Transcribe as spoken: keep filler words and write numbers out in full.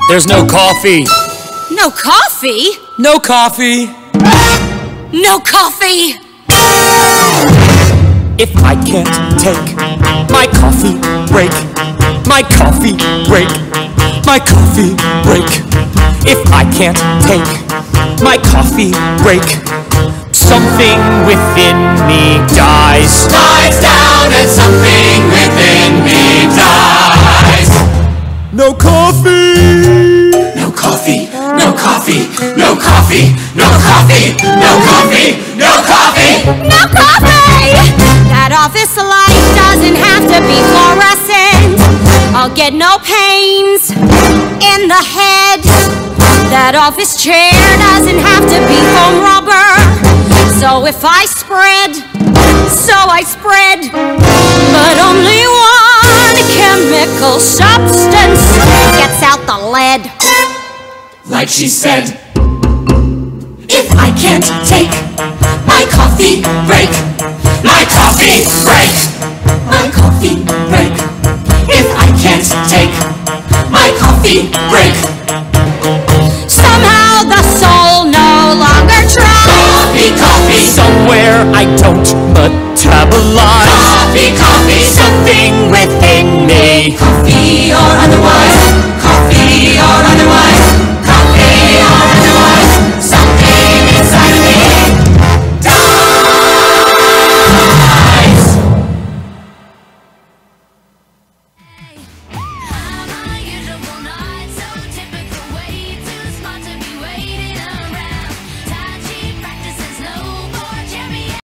There's no coffee. No coffee? No coffee. No coffee! If I can't take my coffee break, my coffee break, my coffee break. If I can't take my coffee break, something within me dies. Dies down and something within me dies. No coffee. No coffee, no coffee, no coffee, no coffee, no coffee, no coffee, No coffee! That office light doesn't have to be fluorescent. I'll get no pains in the head. That office chair doesn't have to be foam rubber. So if I spread, so I spread. But only one chemical substance gets out the lead. like she said. If I can't take my coffee break, my coffee break, my coffee break. If I can't take my coffee break, somehow the soul no longer tries. Coffee, coffee, somewhere I don't metabolize. Coffee, coffee, something within me. Coffee